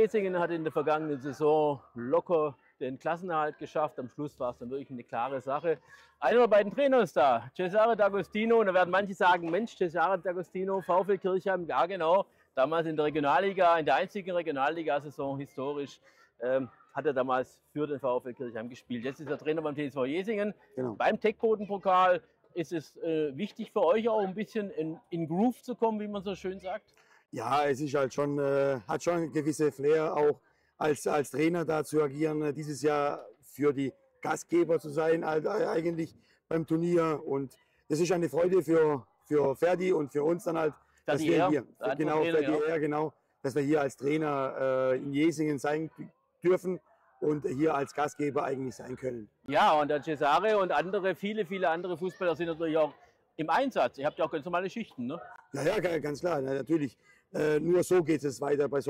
Jesingen hat in der vergangenen Saison locker den Klassenerhalt geschafft. Am Schluss war es dann wirklich eine klare Sache. Einer der beiden Trainer ist da, Cesare D'Agostino. Und da werden manche sagen, Mensch, Cesare D'Agostino, VfL Kirchheim, ja genau. Damals in der Regionalliga, in der einzigen Regionalligasaison historisch, hat er damals für den VfL Kirchheim gespielt. Jetzt ist er Trainer beim TSV Jesingen. Genau. Beim Tech-Boden-Pokal ist es wichtig für euch auch ein bisschen in Groove zu kommen, wie man so schön sagt? Ja, es ist halt schon, hat schon eine gewisse Flair, auch als Trainer da zu agieren, dieses Jahr für die Gastgeber zu sein, eigentlich beim Turnier. Und das ist eine Freude für Ferdi und für uns dann halt, dass wir hier, genau, genau, dass wir hier als Trainer in Jesingen sein dürfen und hier als Gastgeber eigentlich sein können. Ja, und der Cesare und andere, viele andere Fußballer sind natürlich auch im Einsatz. Ihr habt ja auch ganz normale Schichten, ne? Ja, ganz klar, natürlich. Nur so geht es weiter bei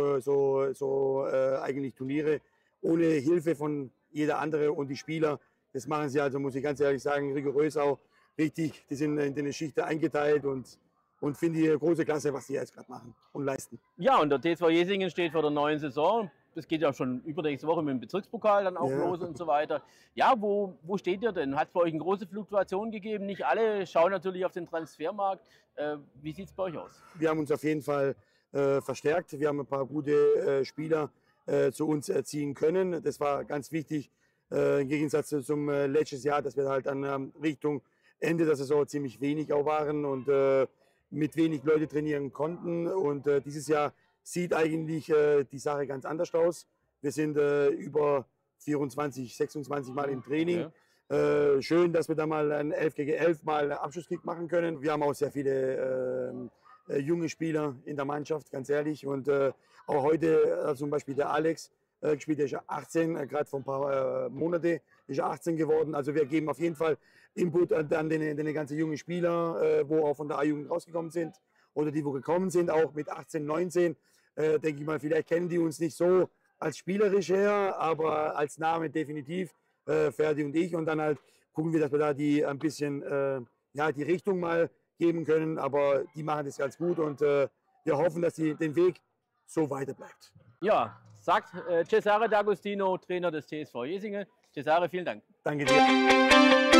so eigentlich Turniere, ohne Hilfe von jeder andere und die Spieler. Das machen sie also, muss ich ganz ehrlich sagen, rigourös auch richtig. Die sind in den Schichten eingeteilt und finde ich große Klasse, was sie jetzt gerade machen und leisten. Ja, und der TSV Jesingen steht vor der neuen Saison. Das geht ja schon übernächste Woche mit dem Bezirkspokal dann auch los und so weiter. Ja, wo steht ihr denn? Hat es bei euch eine große Fluktuation gegeben? Nicht alle schauen natürlich auf den Transfermarkt. Wie sieht es bei euch aus? Wir haben uns auf jeden Fall verstärkt. Wir haben ein paar gute Spieler zu uns ziehen können. Das war ganz wichtig im Gegensatz zum letztes Jahr, dass wir halt dann Richtung Ende der Saison ziemlich wenig auch waren und mit wenig Leute trainieren konnten. Und dieses Jahr sieht eigentlich die Sache ganz anders aus. Wir sind über 24, 26 Mal im Training. Ja. Schön, dass wir da mal ein 11 gegen 11 mal Abschlusskick machen können. Wir haben auch sehr viele junge Spieler in der Mannschaft, ganz ehrlich. Und auch heute zum Beispiel der Alex gespielt, der ist ja 18, gerade vor ein paar Monaten ist er 18 geworden. Also wir geben auf jeden Fall Input an den ganzen jungen Spieler, wo auch von der A-Jugend rausgekommen sind oder die, wo gekommen sind, auch mit 18, 19. Denke ich mal, vielleicht kennen die uns nicht so als spielerisch her, aber als Name definitiv, Ferdi und ich. Und dann halt gucken wir, dass wir da die ein bisschen die Richtung mal geben können. Aber die machen das ganz gut und wir hoffen, dass den Weg so weiter bleibt. Ja, sagt Cesare D'Agostino, Trainer des TSV Jesingen. Cesare, vielen Dank. Danke dir.